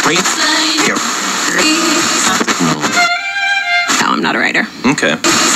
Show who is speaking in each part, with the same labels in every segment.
Speaker 1: No, I'm not a writer.
Speaker 2: Okay.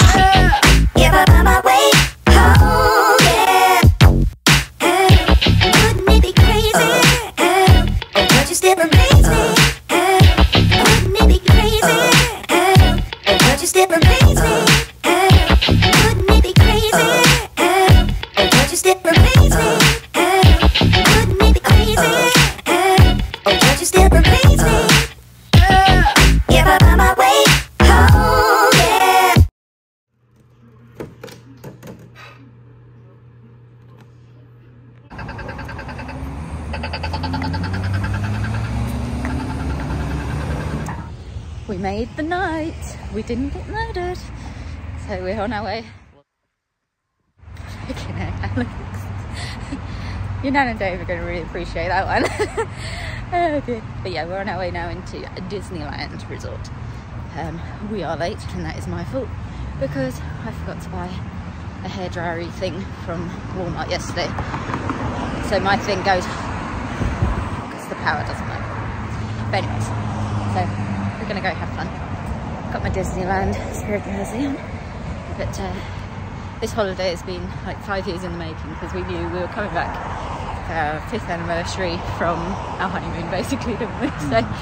Speaker 3: We made the night. We didn't get murdered. So we're on our way. Freaking hell, Alex. Your Nan and Dave are going to really appreciate that one. Oh dear. But yeah, we're on our way now into Disneyland Resort. We are late, and that is my fault because I forgot to buy a hairdryery thing from Walmart yesterday. So my thing goes because the power doesn't work. But anyways, so we're gonna go have fun. Got my Disneyland spirit jersey on. But this holiday has been like 5 years in the making because we knew we were coming back for our 5th anniversary from our honeymoon, basically, didn't we? So, yes.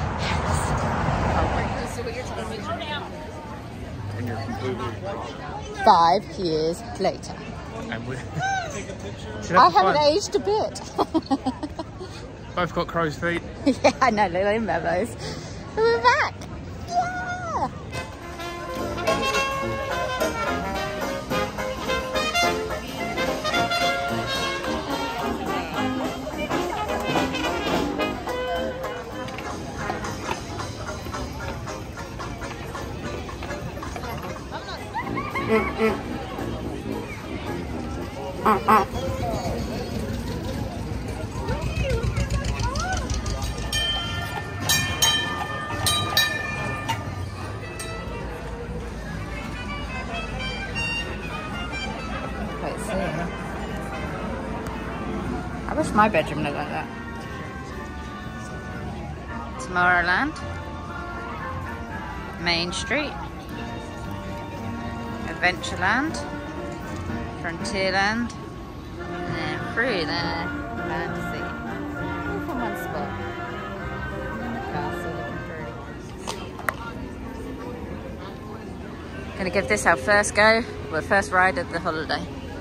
Speaker 3: Oh. 5 years later. I haven't aged a bit.
Speaker 4: Both got crow's feet.
Speaker 3: Yeah, I know, little memos. We're back. Yeah. I wish my bedroom looked like that. Tomorrowland, Main Street, Adventureland, Frontierland, and then through there, Fantasy. All from one spot. Castle looking pretty. Gonna give this our first go, our first ride of the holiday.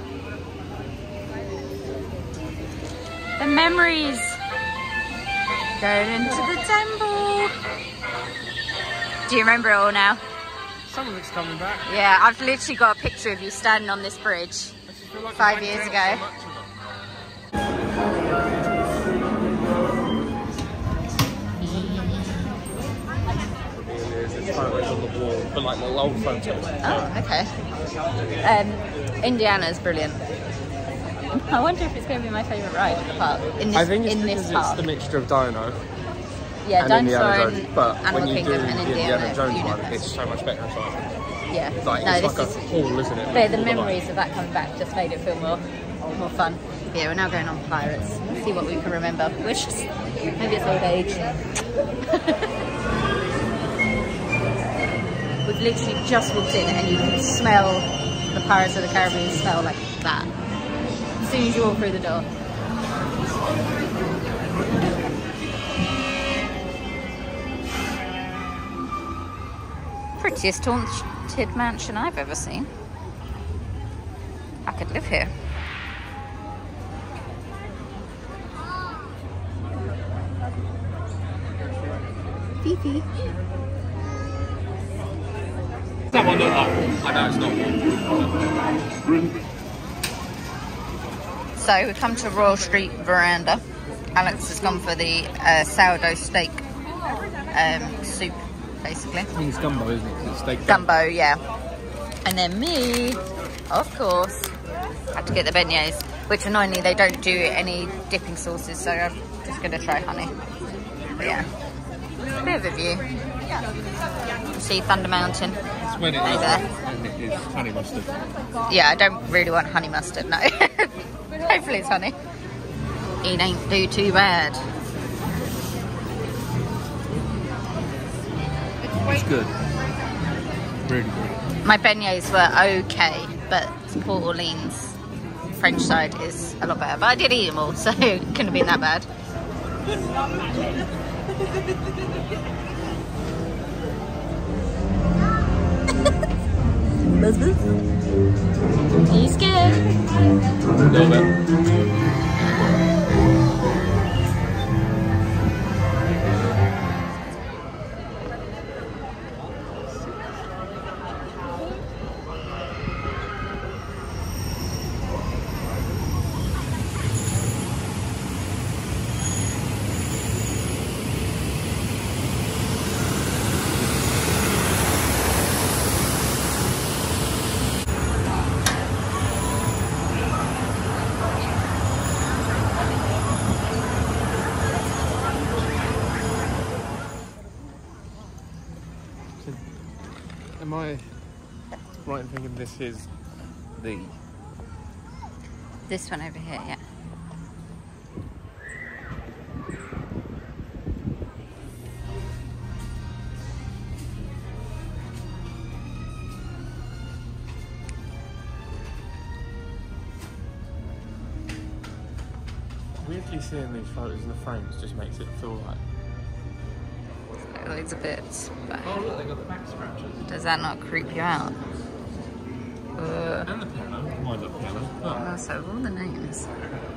Speaker 3: The memories. Going into the temple. Do you remember it all now?
Speaker 4: Some of it's coming back.
Speaker 3: Yeah, I've literally got a picture of you standing on this bridge
Speaker 4: Like
Speaker 3: 5 years ago.
Speaker 4: There's photos on the wall, but like little old photos.
Speaker 3: Oh, okay. Indiana's brilliant. I wonder if it's going to be my favourite ride in the park.
Speaker 4: I think it's because it's the mixture of Dino
Speaker 3: yeah,
Speaker 4: and
Speaker 3: Dinosaur
Speaker 4: Indiana Jones. But
Speaker 3: Animal
Speaker 4: when you do
Speaker 3: Kingdom and
Speaker 4: the Indiana Jones one,
Speaker 3: Universe.
Speaker 4: it's so much better. So
Speaker 3: Yeah.
Speaker 4: like,
Speaker 3: no,
Speaker 4: it's
Speaker 3: this
Speaker 4: like
Speaker 3: is,
Speaker 4: a hall, isn't it?
Speaker 3: the memories of that coming back just made it feel more fun. Yeah, we're now going on Pirates. Let's see what we can remember. Which maybe it's old age. We've literally just walked in and you can smell the Pirates of the Caribbean smell like that as soon as you walk through the door. Prettiest haunted mansion I've ever seen. I could live here. Fifi.
Speaker 4: That one looked like I know it's not.
Speaker 3: So we've come to Royal Street Veranda. Alex has gone for the sourdough steak soup, basically.
Speaker 4: I think it's gumbo, isn't it? It's steak
Speaker 3: Gumbo, yeah. And then me, of course, had to get the beignets, which annoyingly they don't do any dipping sauces, so I'm just going to try honey. But yeah, a bit of a view. You see Thunder Mountain.
Speaker 4: It's when it is, and it is honey mustard.
Speaker 3: Yeah, I don't really want honey mustard, no. Hopefully it's honey. It ain't do too bad.
Speaker 4: good. Really good.
Speaker 3: My beignets were okay, but Port Orleans French side is a lot better. But I did eat them all, so it couldn't have been that bad. Are you scared?
Speaker 4: A little bit. Am I right in thinking this is
Speaker 3: This one over here, yeah.
Speaker 4: weirdly seeing these photos in the frames just makes it feel like
Speaker 3: Loads of bits. But
Speaker 4: oh look, they got the back scratches.
Speaker 3: does that not creep you out?
Speaker 4: And the piano. Mine's a piano. Oh.
Speaker 3: Oh, so all the names.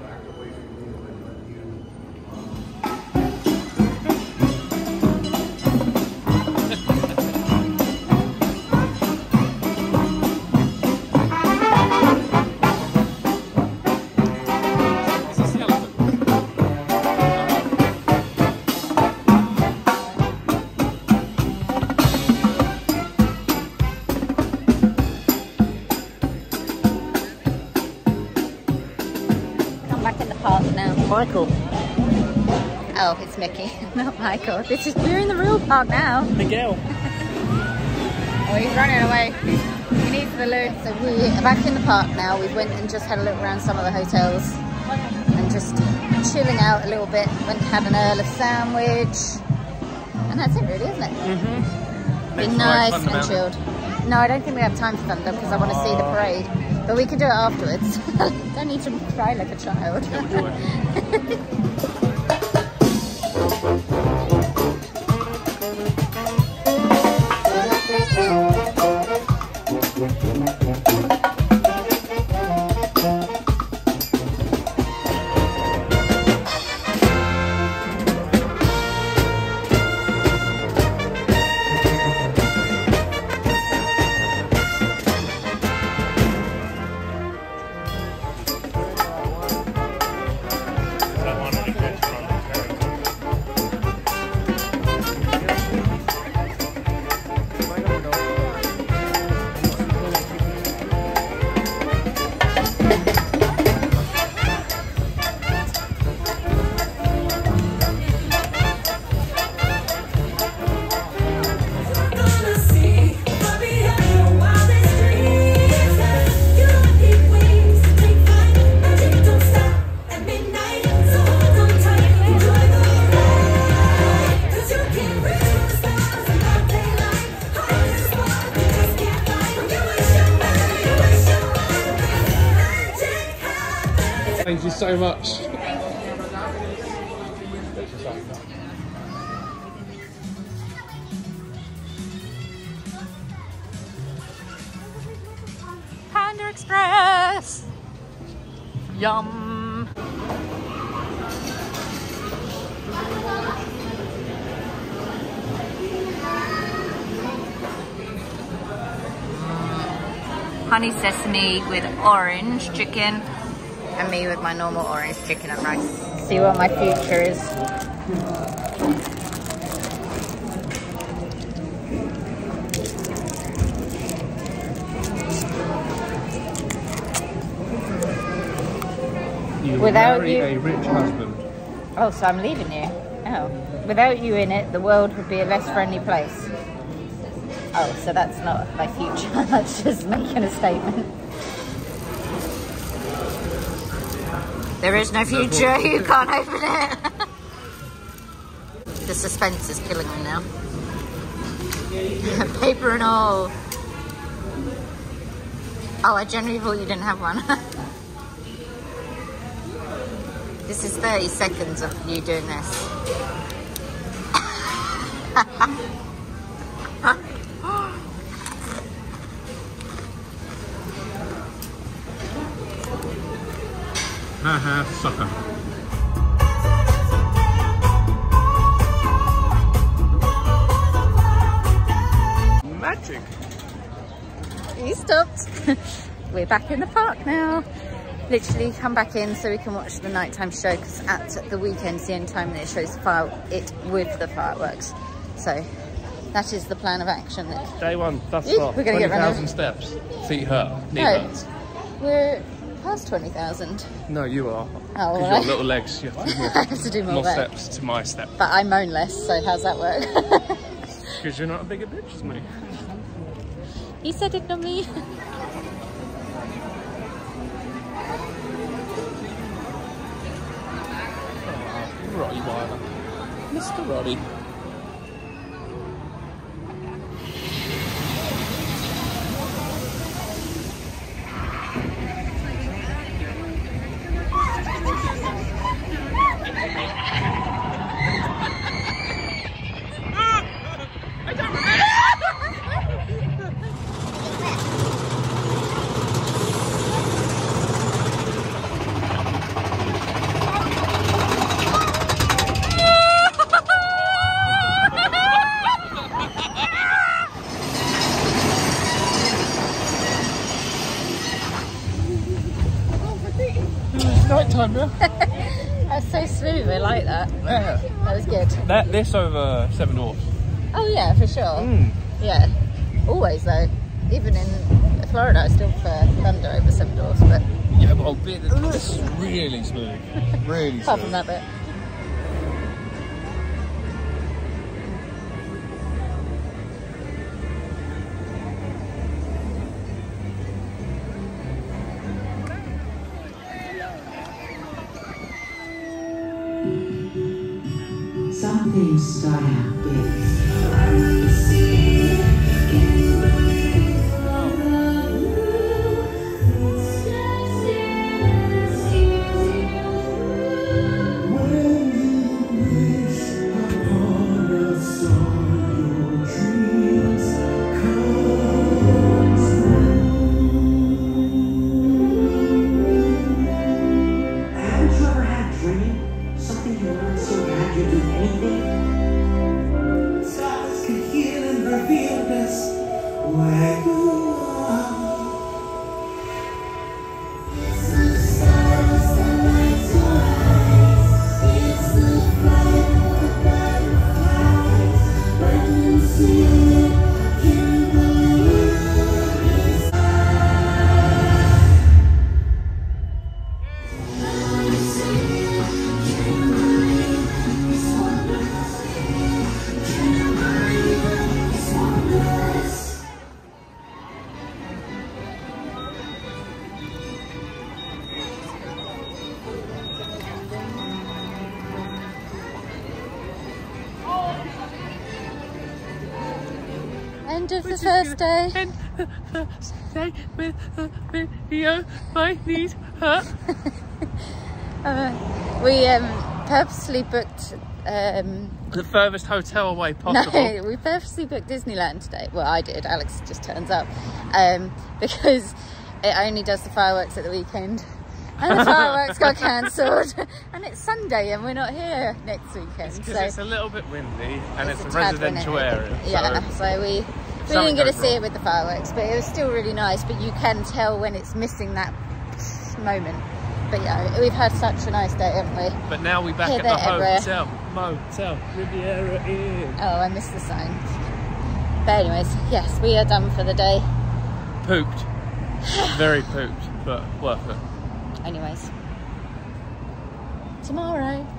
Speaker 3: Michael. Oh, it's Mickey, not Michael. You're in the real park now.
Speaker 4: Miguel.
Speaker 3: Oh, he's running away. He needs the loot. So we're back in the park now. We went and just had a look around some of the hotels and just chilling out a little bit. Went and had an early sandwich. And that's it really, isn't it? Mm-hmm. Been nice and chilled. No, I don't think we have time for Thunder because I want to see the parade. But we can do it afterwards. Don't need to cry like a child.
Speaker 4: Thank you so much.
Speaker 3: Panda Express! Yum! Honey sesame with orange chicken. And me with my normal orange chicken and rice. See what my future is.
Speaker 4: You
Speaker 3: Without
Speaker 4: marry
Speaker 3: you,
Speaker 4: a rich husband.
Speaker 3: Oh, so I'm leaving you. Oh, without you in it, the world would be a less friendly place. Oh, so that's not my future. That's just making a statement. There is no future, you can't open it. The suspense is killing me now. Paper and all. Oh, I genuinely thought you didn't have one. This is 30 seconds of you doing this.
Speaker 4: Haha, sucker. Magic.
Speaker 3: He stopped. We're back in the park now. Literally come back in so we can watch the nighttime show, because at the weekend's the only time that it shows it with the fireworks. So that is the plan of action.
Speaker 4: Day one, thus far.
Speaker 3: We're going to get
Speaker 4: 20,000 steps. Feet hurt. Knee hurts.
Speaker 3: We're past 20,000.
Speaker 4: No, you are.
Speaker 3: Oh,
Speaker 4: because
Speaker 3: right.
Speaker 4: your little legs, you have to do more,
Speaker 3: I have to do more
Speaker 4: steps to my step.
Speaker 3: But I moan less, so how's that work?
Speaker 4: Because you're not a bigger bitch as me.
Speaker 3: You said it, not me.
Speaker 4: Rottweiler. Mr. Roddy. Nighttime, yeah.
Speaker 3: That's so smooth, I like that.
Speaker 4: Yeah.
Speaker 3: That was good.
Speaker 4: This over Seven Dwarfs.
Speaker 3: Oh yeah, for sure.
Speaker 4: Mm.
Speaker 3: Yeah. Always though. Even in Florida I still prefer Thunder over Seven Dwarfs, but
Speaker 4: Yeah, but this is really smooth. Really smooth.
Speaker 3: apart from that bit.
Speaker 2: Some things start out big.
Speaker 3: End of the first day.
Speaker 4: End the first day with a video. My knees hurt.
Speaker 3: We purposely booked
Speaker 4: The furthest hotel away possible.
Speaker 3: no, we purposely booked Disneyland today. Well, I did. Alex just turns up because it only does the fireworks at the weekend, and the fireworks got cancelled, and it's Sunday, and we're not here next weekend.
Speaker 4: Because
Speaker 3: so
Speaker 4: it's a little bit windy, and it's a
Speaker 3: tad
Speaker 4: residential
Speaker 3: windy.
Speaker 4: area.
Speaker 3: Yeah, so we didn't get to see it with the fireworks, but it was still really nice. But you can tell when it's missing that moment. But yeah, we've had such a nice day, haven't we?
Speaker 4: But now we're back
Speaker 3: Here,
Speaker 4: at
Speaker 3: there,
Speaker 4: the
Speaker 3: everywhere.
Speaker 4: Motel Riviera Inn.
Speaker 3: Oh, I missed the sign. But anyways, yes, we are done for the day.
Speaker 4: Pooped. Very pooped, but worth it.
Speaker 3: Anyways, tomorrow.